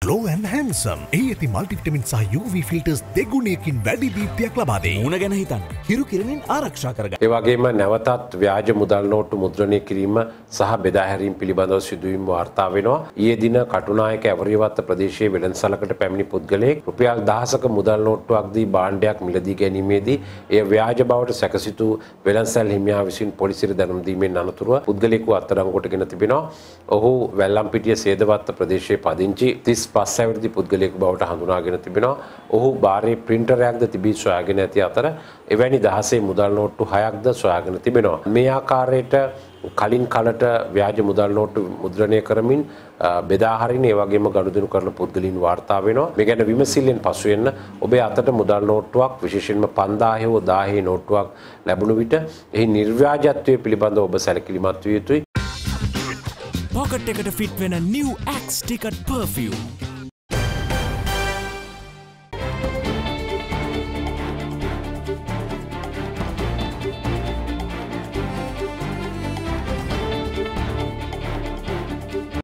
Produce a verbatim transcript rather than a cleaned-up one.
Glow and handsome. ඒ ඇති multivitamin සහ U V filters දෙගුණයකින් වැඩි දීප්තියක් ලබා දෙයි. මුණ ගැන හිතන්න. හිරු කිරණින් ආරක්ෂා කරගන්න. ඒ වගේම නැවතත් ව්‍යාජ මුදල් නෝට්ටු මුද්‍රණය කිරීම සහ බෙදා හැරීම පිළිබඳව සිදුවීම් වාර්තා වෙනවා. ඊයේ දින කටුනායක ඇවරියවත්ත ප්‍රදේශයේ වෙළඳසලකට පැමිණි පුද්ගලයෙක් රුපියල් දහසක මුදල් නෝට්ටුවක් දී භාණ්ඩයක් මිලදී ගැනීමේදී එය ව්‍යාජ බවට සැකසිතු වෙළඳසල් හිමියා විසින් පොලිසියට දැනුම් දීමෙන් අනතුරුව පුද්ගලයෙකු අත්අඩංගුවටගෙන තිබෙනවා. ඔහු වැල්ලම්පිටිය සේදවත්ත ප්‍රදේශයේ පදිංචි තිස් පහ අවුරුදු පුද්ගලයෙකු බවට හඳුනාගෙන තිබෙනවා. ඔහු බාරයේ ප්‍රින්ටරයක්ද තිබී සොයාගෙන ඇති අතර එවැනි දහසේ මුදල් නෝට්ටු හයක්ද සොයාගෙන තිබෙනවා. මේ ආකාරයට කලින් කලට ව්‍යාජ මුදල් නෝට්ටු මුද්‍රණය කරමින් බෙදා හරින ඒ වගේම ගනුදෙනු කරන පුද්ගලයන් වාර්තා වෙනවා. මේ ගැන විමසිල්ලෙන් පසු වෙන්න ඔබේ අතට මුදල් නෝට්ටුවක් විශේෂයෙන්ම පන්දාහේ හෝ දාහේ නෝට්ටුවක් ලැබුණු විට එහි නිර්ව්‍යාජත්වය පිළිබඳව ඔබ සැලකිලිමත් විය යුතුයි. පොකට් එකට ෆිට වෙන new Axe Ticket perfume